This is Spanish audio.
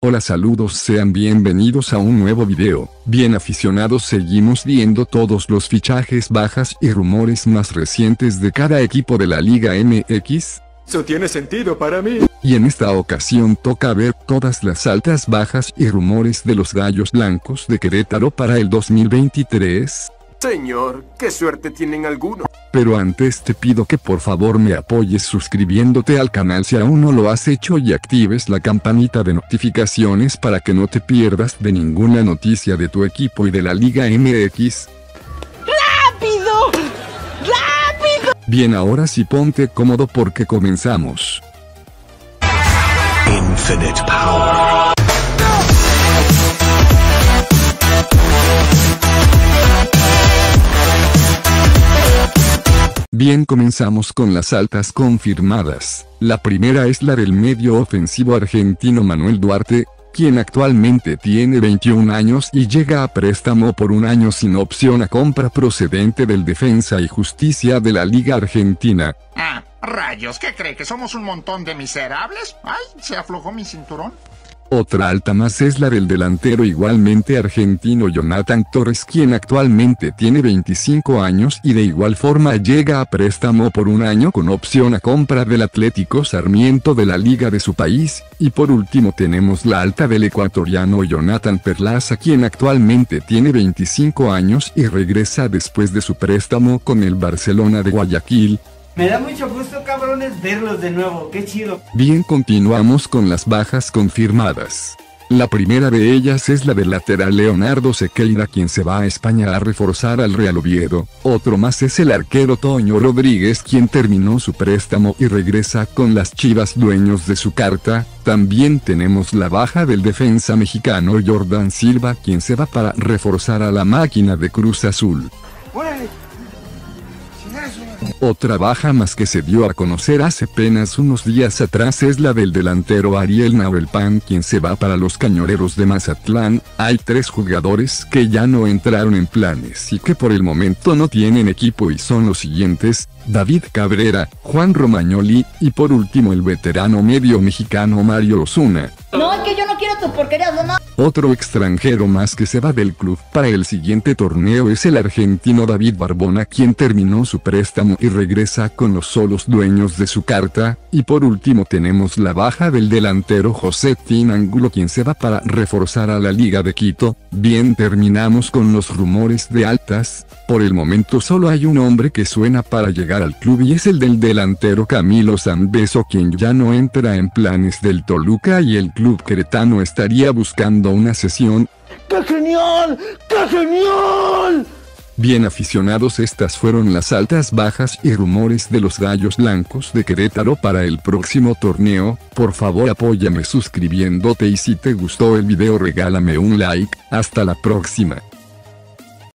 Hola, saludos, sean bienvenidos a un nuevo video. Bien, aficionados, seguimos viendo todos los fichajes, bajas y rumores más recientes de cada equipo de la Liga MX. Eso tiene sentido para mí. Y en esta ocasión toca ver todas las altas, bajas y rumores de los Gallos Blancos de Querétaro para el 2023. Señor, qué suerte tienen algunos. Pero antes te pido que por favor me apoyes suscribiéndote al canal si aún no lo has hecho y actives la campanita de notificaciones para que no te pierdas de ninguna noticia de tu equipo y de la Liga MX. ¡Rápido! ¡Rápido! Bien, ahora sí ponte cómodo porque comenzamos. Infinite power. Bien, comenzamos con las altas confirmadas. La primera es la del medio ofensivo argentino Manuel Duarte, quien actualmente tiene 21 años y llega a préstamo por un año sin opción a compra procedente del Defensa y Justicia de la Liga Argentina. Ah, rayos, ¿qué cree? ¿Que somos un montón de miserables? Ay, se aflojó mi cinturón. Otra alta más es la del delantero igualmente argentino Jonathan Torres, quien actualmente tiene 25 años y de igual forma llega a préstamo por un año con opción a compra del Atlético Sarmiento de la liga de su país. Y por último tenemos la alta del ecuatoriano Jonathan Perlaza, quien actualmente tiene 25 años y regresa después de su préstamo con el Barcelona de Guayaquil. Me da mucho gusto, cabrones, verlos de nuevo, qué chido. Bien, continuamos con las bajas confirmadas. La primera de ellas es la del lateral Leonardo Sequeira, quien se va a España a reforzar al Real Oviedo. Otro más es el arquero Toño Rodríguez, quien terminó su préstamo y regresa con las Chivas, dueños de su carta. También tenemos la baja del defensa mexicano Jordan Silva, quien se va para reforzar a la máquina de Cruz Azul. Otra baja más que se dio a conocer hace apenas unos días atrás es la del delantero Ariel Nahuelpan, quien se va para los Cañoneros de Mazatlán. Hay 3 jugadores que ya no entraron en planes y que por el momento no tienen equipo y son los siguientes: David Cabrera, Juan Romagnoli y por último el veterano medio mexicano Mario Osuna. No, es que yo no quiero tus porquerías, mamá. Otro extranjero más que se va del club para el siguiente torneo es el argentino David Barbona, quien terminó su préstamo y regresa con los solos, dueños de su carta. Y por último tenemos la baja del delantero José Tin Angulo, quien se va para reforzar a la Liga de Quito. Bien, terminamos con los rumores de altas. Por el momento solo hay un hombre que suena para llegar al club y es el del delantero Camilo Zambeso, quien ya no entra en planes del Toluca y el club queretano estaría buscando una cesión. ¡Qué genial! ¡Qué genial! Bien, aficionados, estas fueron las altas, bajas y rumores de los Gallos Blancos de Querétaro para el próximo torneo. Por favor, apóyame suscribiéndote y si te gustó el video regálame un like. Hasta la próxima.